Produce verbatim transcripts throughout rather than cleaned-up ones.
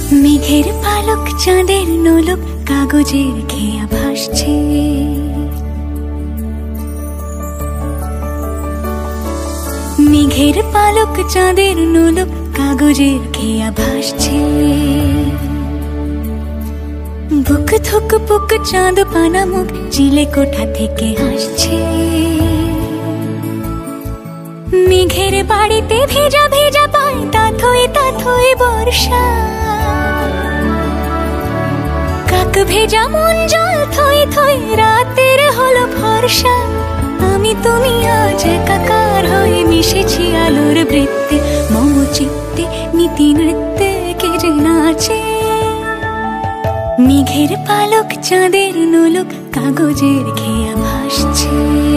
মেঘের পালক চাঁদের নোলক কাগজের খেয়া ভাসছে। মেঘের পালক চাঁদের নোলক কাগজের খেয়া ভাসছে। বুক থুক পুক চাঁদ পানা মুখ চিলে কোঠা থেকে হাসছে। মেঘের বাড়িতে ভেজা ভেজা পায় তাথই তাথই বর্ষা। কাক ভেজা মন জল থই থই রাতের হলো ভরসা। আমি তুমি আজ একাকার হয়ে মিশেছি আলোর বৃত্তে। মম চিত্তে নীতি নৃত্যে কে যে নাচে। মেঘের পালক চাঁদের নোলক কাগজের খেয়া ভাসছে।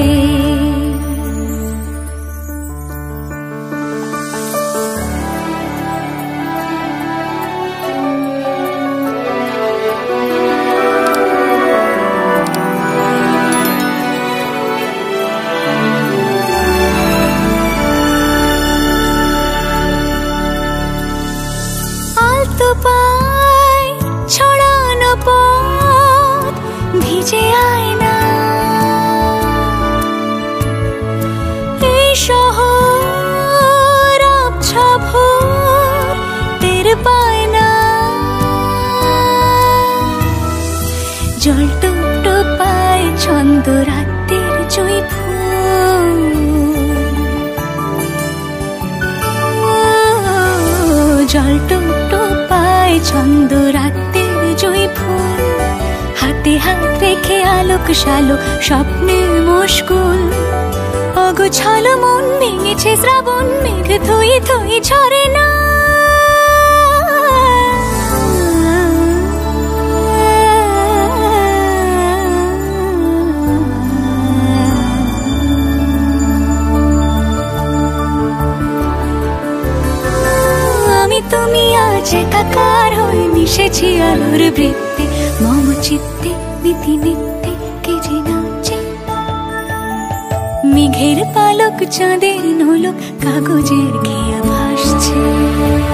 আলতো পায় ছড়ানো পথ ভিজে আয়না। এই শহর আবছা ভোর টের পায় না। জল টুকটো পায় ছন্দ রাতের জুঁই ফুল। জল টুকটো পায় ছন্দ রাতের জুঁই ফুল। হাতে হাত রেখে আলোক শালোক স্বপ্নে মশগুল। অগোছালো মন ভেঙেছে শ্রাবণ মেঘ থই থই ঝরে না। আমি তুমি আজ একাকার হয়ে মিশেছি আলোর বৃত্তে। মম চিত্তে নীতি নিত্যে কে যে নাচে। মেঘের পালক চাঁদের নোলক কাগজের খেয়া ভাসছে।